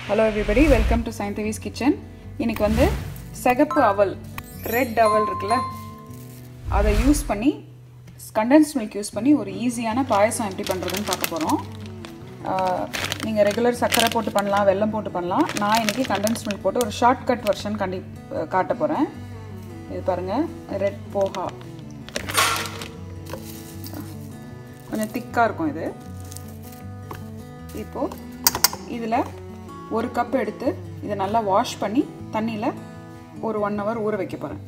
Hello everybody, welcome to Sainthavi's Kitchen. இன்னைக்கு வந்து சகப்பு அவல், ரெட் அவல் இருக்குல்ல, அதை யூஸ் பண்ணி கண்டென்ஸ்ட் மில்க் யூஸ் பண்ணி ஒரு ஈஸியான பாயசம் எப்படி பண்ணுறதுன்னு பார்க்க போகிறோம். நீங்கள் ரெகுலர் சர்க்கரை போட்டு பண்ணலாம், வெல்லம் போட்டு பண்ணலாம். நான் இன்றைக்கி கண்டென்ஸ்ட் மில்க் போட்டு ஒரு ஷார்ட்கட் வெர்ஷன் காட்ட போகிறேன். இது பாருங்கள், ரெட் போஹா கொஞ்சம் திக்காக இருக்கும் இது. இப்போது இதில் ஒரு கப் எடுத்து இதை நல்லா வாஷ் பண்ணி தண்ணியில் ஒரு 1 hour ஊற வைக்க போகிறேன்.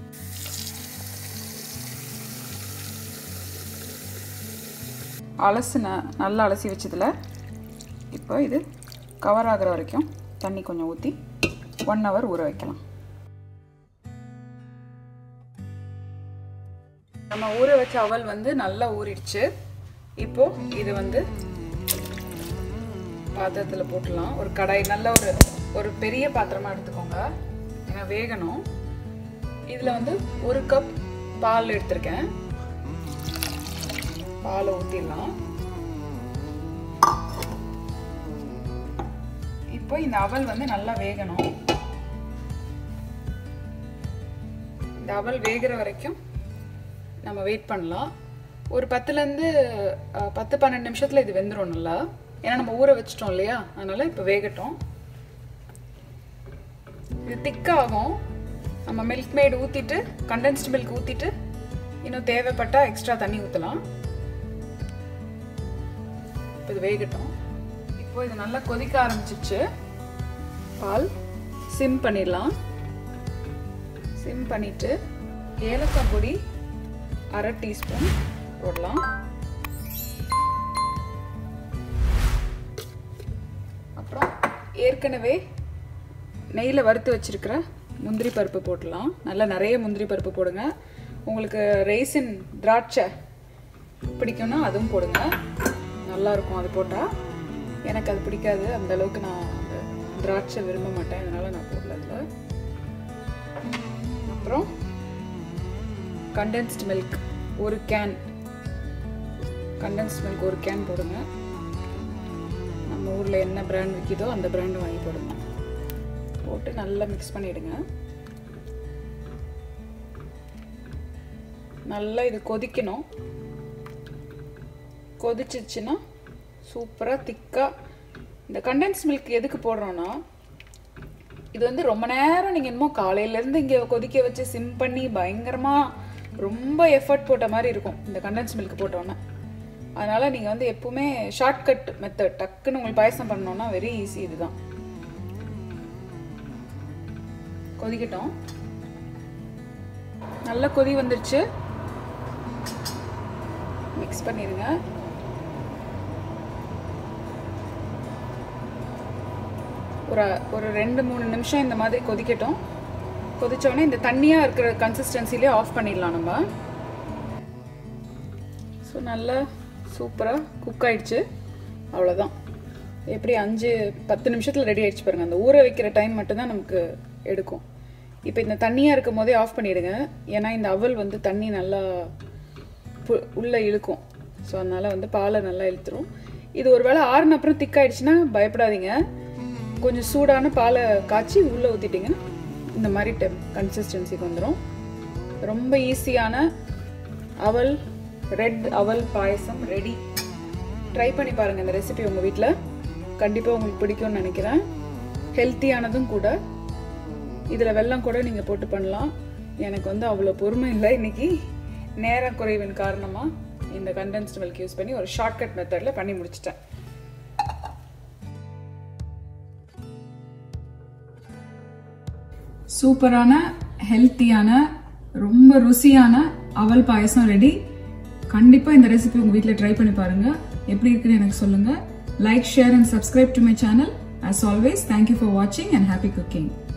நல்லா அலசி வச்சதில் இப்போ இது கவர் ஆகிற வரைக்கும் தண்ணி கொஞ்சம் ஊற்றி 1 hour ஊற வைக்கலாம். நம்ம ஊற வச்ச அவல் வந்து நல்லா ஊறிடுச்சு. இப்போது இது வந்து பாத்திரத்தில் போட்டுடலாம். ஒரு கடாய், நல்ல ஒரு பெரிய பாத்திரமாக எடுத்துக்கோங்க, ஏன்னா வேகணும். இதில் வந்து 1 கப் பால் எடுத்திருக்கேன். பாலை ஊற்றிடலாம். இப்போ இந்த அவல் வந்து நல்லா வேகணும். இந்த அவல் வேகிற வரைக்கும் நம்ம வெயிட் பண்ணலாம். ஒரு 10-12 நிமிஷத்தில் இது வெந்துடும் நல்லா, ஏன்னா நம்ம ஊற வச்சிட்டோம் இல்லையா, அதனால இப்போ வேகட்டும். இது திக்காகும். நம்ம மில்க் மேட் ஊற்றிட்டு, கண்டென்ஸ்டு மில்க் ஊற்றிட்டு, இன்னும் தேவைப்பட்டால் எக்ஸ்ட்ரா தண்ணி ஊற்றலாம். இப்போ இது வேகட்டும். இப்போ இது நல்லா கொதிக்க ஆரம்பிச்சிச்சு. பால் சிம் பண்ணிடலாம். சிம் பண்ணிவிட்டு ஏலக்காய் பொடி 1/2 டீஸ்பூன் போடலாம். அப்புறம் ஏற்கனவே நெய்யில் வறுத்து வச்சிருக்கிற முந்திரி பருப்பு போடலாம். நல்லா நிறைய முந்திரி பருப்பு போடுங்க. உங்களுக்கு ரெய்சின் திராட்சை பிடிக்கும்னா அதுவும் போடுங்க, நல்லாயிருக்கும் அது போட்டால். எனக்கு அது பிடிக்காது, அந்த அளவுக்கு நான் அந்த திராட்சை விரும்ப மாட்டேன், அதனால் நான் போடல அதில். அப்புறம் condensed milk 1 can, condensed milk 1 can போடுங்க. நம்ம ஊரில் என்ன பிராண்ட் விற்கிதோ அந்த பிராண்டை வாங்கி போடுங்க. போட்டு நல்லா மிக்ஸ் பண்ணிவிடுங்க. நல்லா இது கொதிக்கணும். கொதிச்சிச்சுன்னா சூப்பராக திக்காக. இந்த கண்டென்ஸ் மில்க் எதுக்கு போடுறோன்னா, இது வந்து ரொம்ப நேரம் நீங்கள் இன்னமும் காலையிலேருந்து இங்கே கொதிக்க வச்சு சிம் பண்ணி பயங்கரமாக ரொம்ப எஃபர்ட் போட்ட மாதிரி இருக்கும் இந்த கண்டென்ஸ் மில்க் போட்டோன்னே. அதனால் நீங்கள் வந்து எப்பவுமே ஷார்ட்கட் மெத்தட், டக்குன்னு உங்களுக்கு பாயசம் பண்ணோன்னா வெரி ஈஸி. இதுதான். கொதிக்கட்டும். நல்லா கொதி வந்துடுச்சு. மிக்ஸ் பண்ணிடுங்க. ஒரு 2-3 நிமிஷம் இந்த மாதிரி கொதிக்கட்டும். கொதிச்சோடனே இந்த தண்ணியாக இருக்கிற கன்சிஸ்டன்சிலே ஆஃப் பண்ணிடலாம் நம்ம. ஸோ நல்லா சூப்பராக குக் ஆகிடுச்சு. அவ்வளோதான். எப்படி 5-10 நிமிஷத்தில் ரெடி ஆகிடுச்சு பாருங்கள். அந்த ஊற வைக்கிற டைம் மட்டும்தான் நமக்கு எடுக்கும். இப்போ இந்த தண்ணியாக இருக்கும் போதே ஆஃப் பண்ணிவிடுங்க, ஏன்னா இந்த அவல் வந்து தண்ணி நல்லா உள்ளே இழுக்கும். ஸோ அதனால் வந்து பாலை நல்லா இழுத்துரும். இது ஒரு வேளை ஆறுன அப்புறம் திக்காயிடுச்சுன்னா பயப்படாதீங்க. கொஞ்சம் சூடான பாலை காய்ச்சி உள்ளே ஊற்றிட்டிங்கன்னா இந்த மாதிரி கன்சிஸ்டன்சிக்கு வந்துடும். ரொம்ப ஈஸியான அவல், ரெட் அவல் பாயசம் ரெடி. ட்ரை பண்ணி பாருங்கள் இந்த ரெசிபி உங்கள் வீட்டில். கண்டிப்பாக உங்களுக்கு பிடிக்கும்னு நினைக்கிறேன். ஹெல்த்தியானதும் கூட. இதில் வெல்லம் கூட நீங்கள் போட்டு பண்ணலாம். எனக்கு வந்து அவ்வளோ பொறுமை இல்லை இன்றைக்கி, நேர குறைவின் காரணமாக இந்த கண்டென்ஸ்டு மில்க் யூஸ் பண்ணி ஒரு ஷார்ட்கட் மெத்தடில் பண்ணி முடிச்சிட்டேன். சூப்பரான, ஹெல்த்தியான, ரொம்ப ருசியான அவல் பாயசம் ரெடி. கண்டிப்பாக இந்த ரெசிபி உங்கள் வீட்டில் ட்ரை பண்ணி பாருங்கள். எப்படி இருக்குன்னு எனக்கு சொல்லுங்கள். Like, share and subscribe to my channel. As always, thank you for watching and happy cooking.